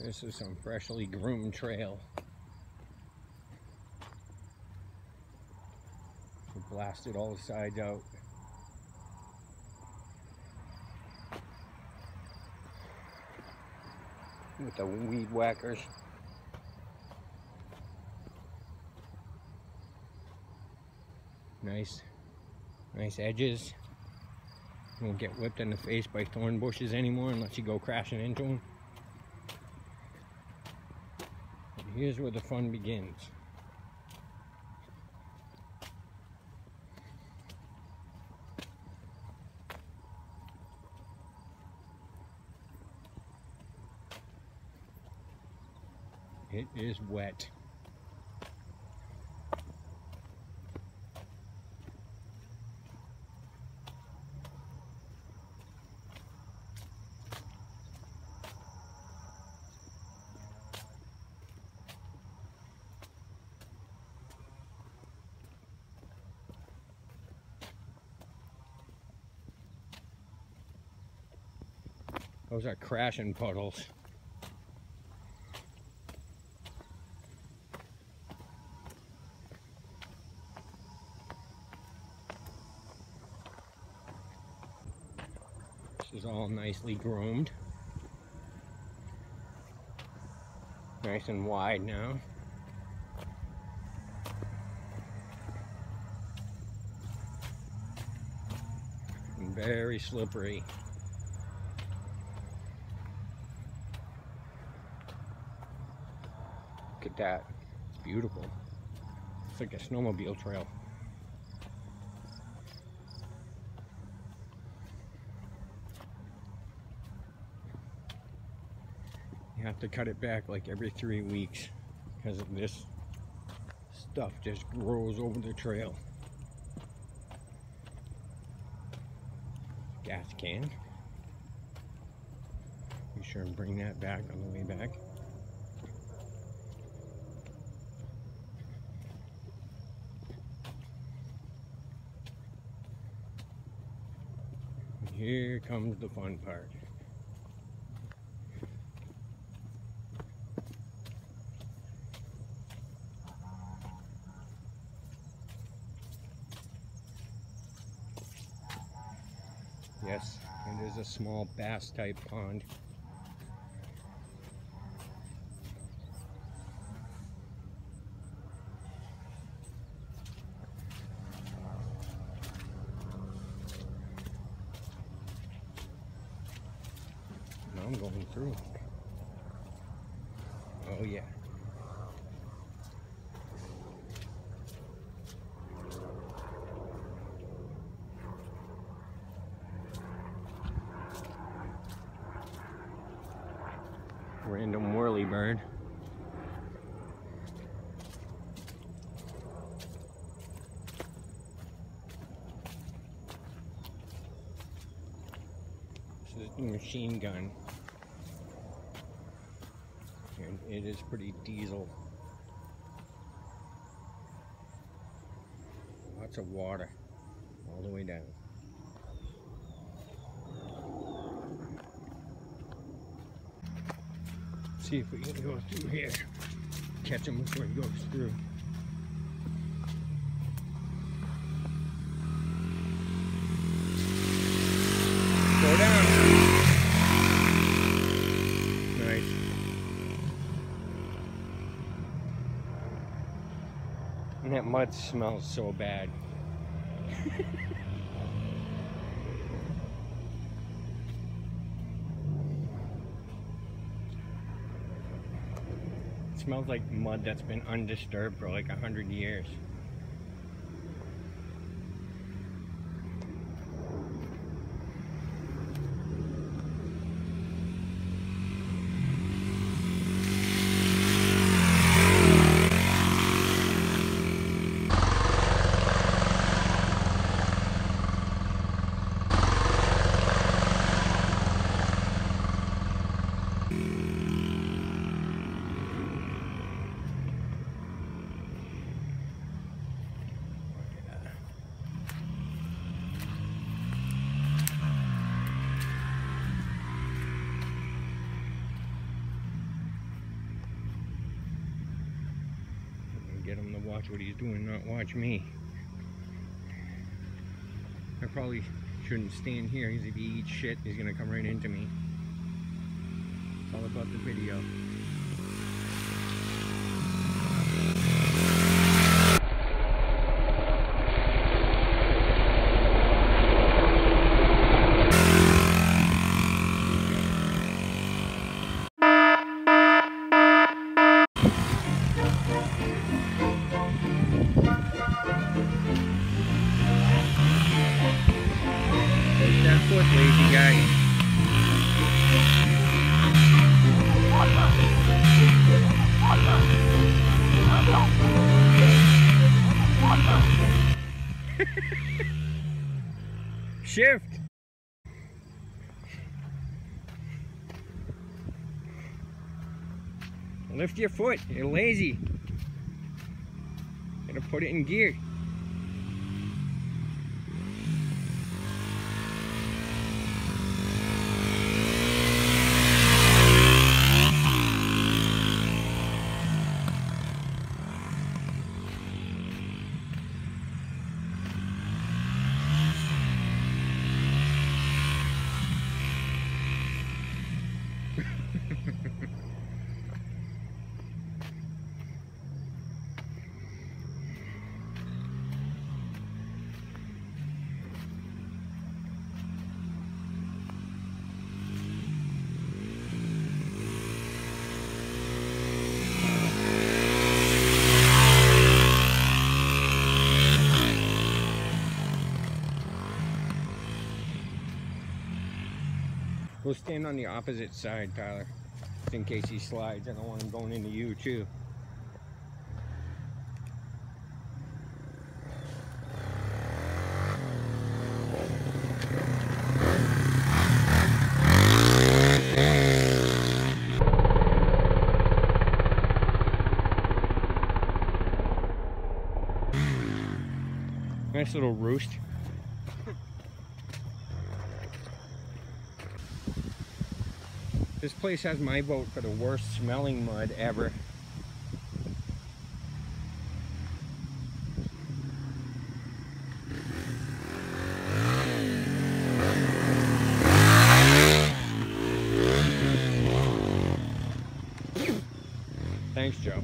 This is some freshly groomed trail. We blasted all the sides out. With the weed whackers. Nice edges. You won't get whipped in the face by thorn bushes anymore unless you go crashing into them. And here's where the fun begins. It is wet. Those are crashing puddles. This is all nicely groomed. Nice and wide now. And very slippery. Look at that. It's beautiful. It's like a snowmobile trail. You have to cut it back like every 3 weeks because of this stuff just grows over the trail. Gas can. Be sure and bring that back on the way back. And here comes the fun part. Yes, it is a small bass type pond. Now I'm going through. Oh yeah. Random whirly bird. This is the machine gun. And it is pretty diesel. Lots of water all the way down. See if we can go through here. Catch him before he goes through. Go down. Nice. And that mud smells so bad. It smells like mud that's been undisturbed for like 100 years. get him to watch what he's doing, not watch me. I probably shouldn't stand here because if he eats shit, he's gonna come right into me. It's all about the video. Take that foot, lazy guy. Shift. Lift your foot. You're lazy. Gotta put it in gear. We'll stand on the opposite side, Tyler, just in case he slides. I don't want him going into you, too. Nice little roost. This place has my vote for the worst smelling mud ever. Thanks, Joe.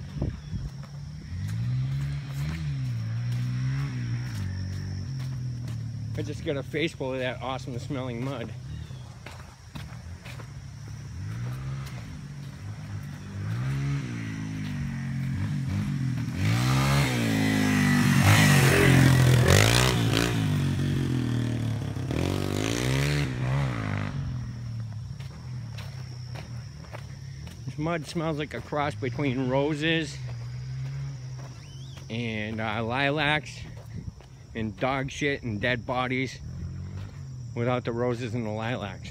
I just got a face full of that awesome smelling mud. This mud smells like a cross between roses and lilacs and dog shit and dead bodies without the roses and the lilacs.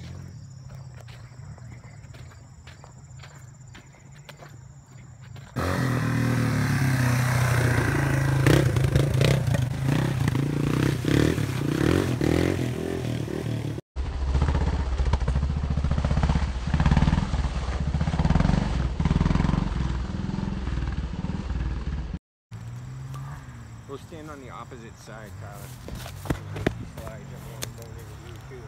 We'll stand on the opposite side, Tyler. Slides, everyone going into you too.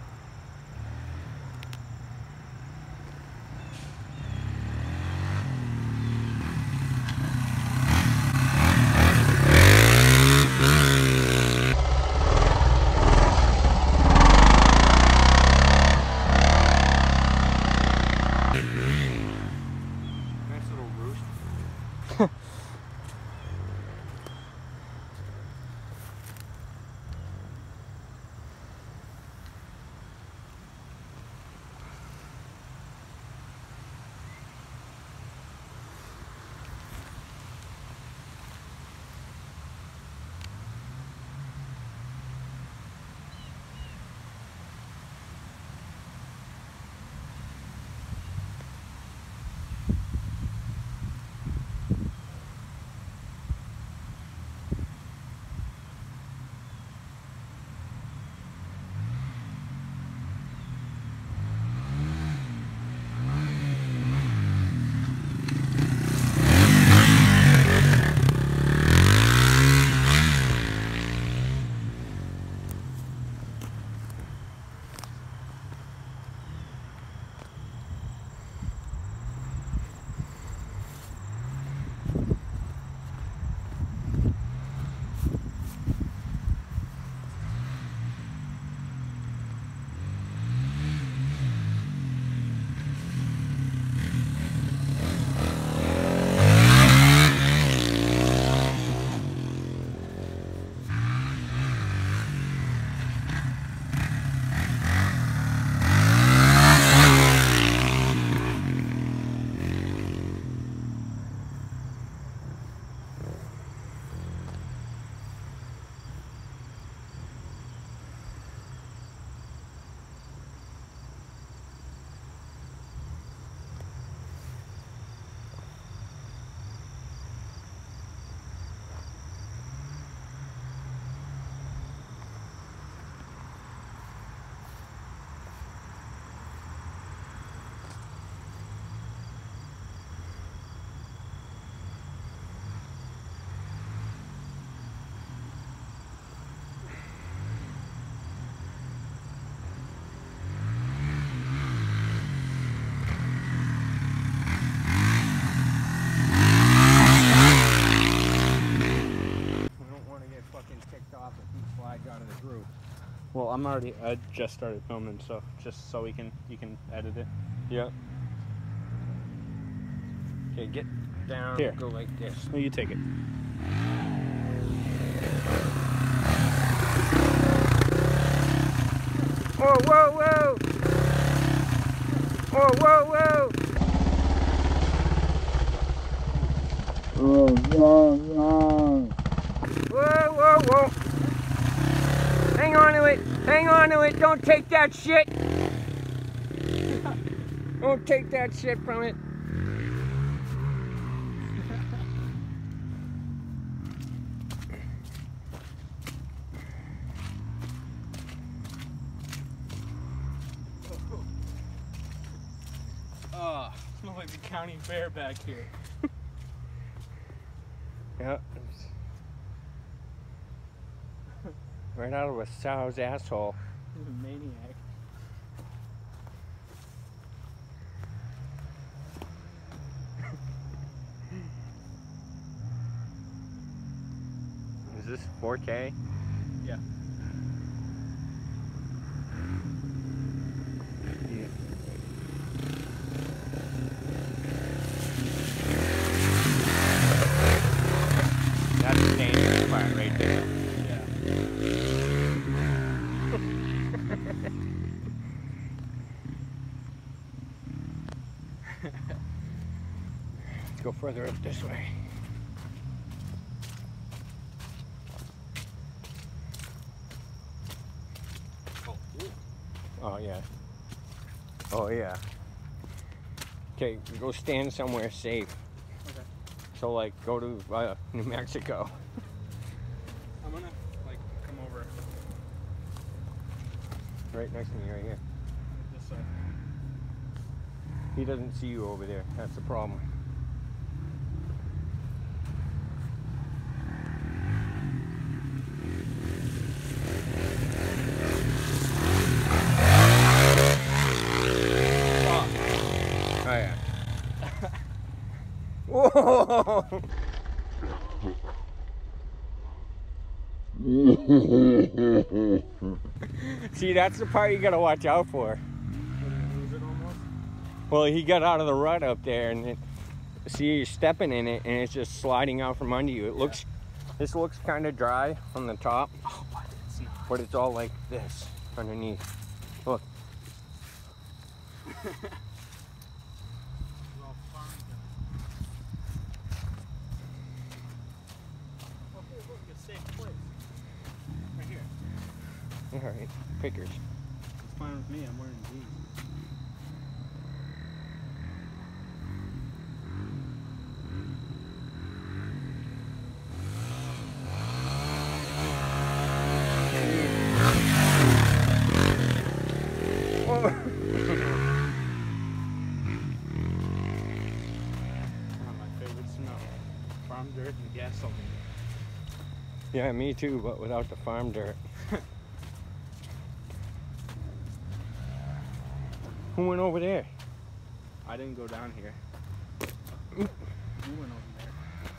Nice little roost. Well, I just started filming, so just so you can edit it. Yeah. Okay, get down. Here. Go like this. No, you take it. Whoa, whoa, whoa! Whoa, whoa, whoa! Whoa, whoa, whoa! Hang on to it! Hang on to it! Don't take that shit! Don't take that shit from it! Oh, smells like the county fair back here. Yeah. Right out of a sow's asshole. He's a maniac. Is this 4K? Yeah. That's the dangerous part right there. Let's go further up this way. Oh yeah. Oh yeah. Okay, go stand somewhere safe. Okay. So like, go to New Mexico. I'm gonna like come over Right next to me, right here. this side. He doesn't see you over there. That's the problem. Oh yeah. Whoa! See, that's the part you gotta watch out for. Did I lose it almost? Well, he got out of the rut up there, and see, you're stepping in it, and it's just sliding out from under you. This looks kind of dry on the top, Oh, but it's not. but it's all like this underneath. Look. It's all farmed and- Oh, here, look, a safe place. Right here. All right, pickers. It's fine with me. I'm wearing these. Whoa. My favorite smell. Farm dirt and gasoline. Yeah, me too, but without the farm dirt. Who went over there? I didn't go down here. You went over there.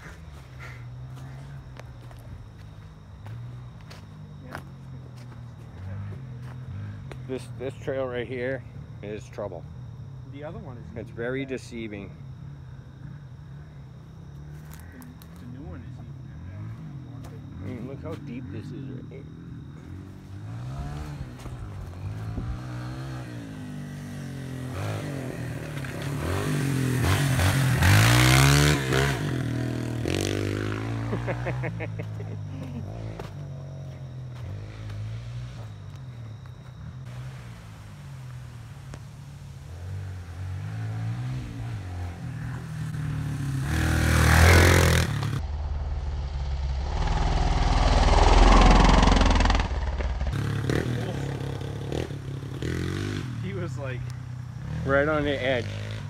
Yeah. This trail right here is trouble. The other one is. It's very deceiving. The new one is even. I mean, look how deep this is right here. He was like Right on the edge.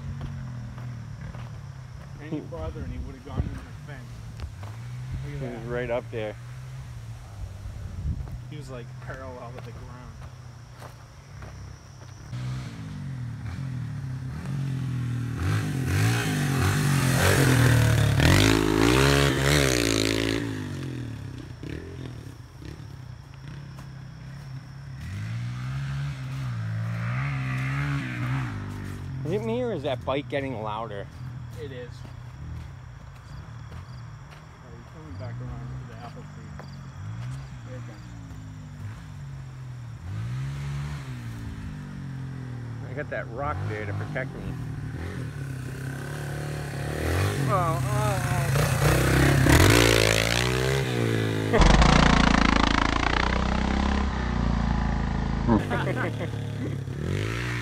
any farther and he would have gone into the fence. He Look at was that. right up there. He was like parallel with the ground. me, or is that bike getting louder? It is. Oh, he's coming back around to the apple tree. There it comes. I got that rock there to protect me. Oh, oh.